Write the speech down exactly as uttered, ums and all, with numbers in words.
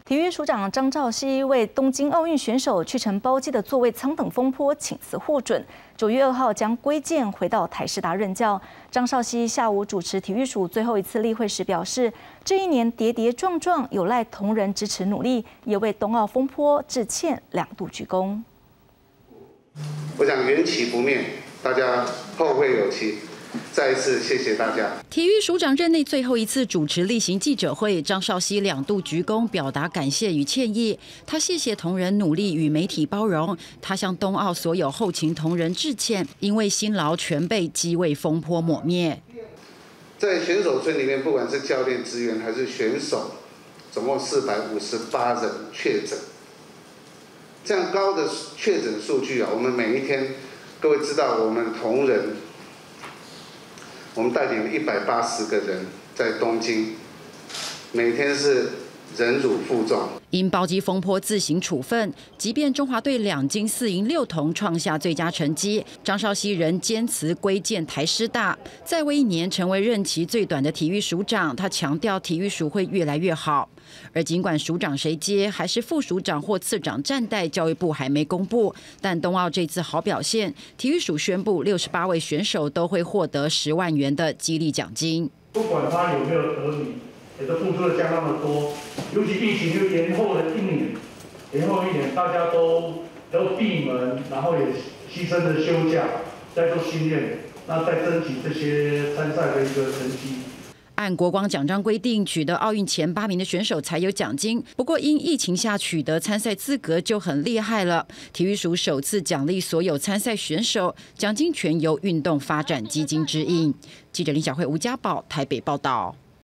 体育署长张肇熙为东京奥运选手去程包机的座位舱等风波请辞获准，九月二号将归建回到台师大任教。张肇熙下午主持体育署最后一次例会时表示，这一年跌跌撞撞，有赖同仁支持努力，也为冬奥风波致歉，两度鞠躬。 我想缘起不灭，大家后会有期。 再一次谢谢大家。 体育署长任内最后一次主持例行记者会，张肇熙两度鞠躬，表达感谢与歉意。他谢谢同仁努力与媒体包容，他向冬奥所有后勤同仁致歉，因为辛劳全被机位风波抹灭。 在选手村里面，不管是教练、职员还是选手，总共四百五十八人确诊。这样高的确诊数据啊，我们每一天，各位知道，我们同仁。 我们带领了一百八十个人在东京，每天是忍辱负重。 因包机风波自行处分，即便中华队两金四银六铜创下最佳成绩，张肇熙仍坚持归建台师大。再为一年成为任期最短的体育署长，他强调体育署会越来越好。而尽管署长谁接，还是副署长或次长暂代，教育部还没公布。但冬奥这次好表现，体育署宣布六十八位选手都会获得十万元的激励奖金。 不管他有没有得名，也都付出了相当的多。尤其疫情又延后了一年，延后一年，大家都都闭门，然后也牺牲了休假，在做训练，那再争取这些参赛的一个成绩。 按国光奖章规定，取得奥运前八名的选手才有奖金。不过因疫情下取得参赛资格就很厉害了。体育署首次奖励所有参赛选手，奖金全由运动发展基金支应。记者林小慧、吴家宝台北报道。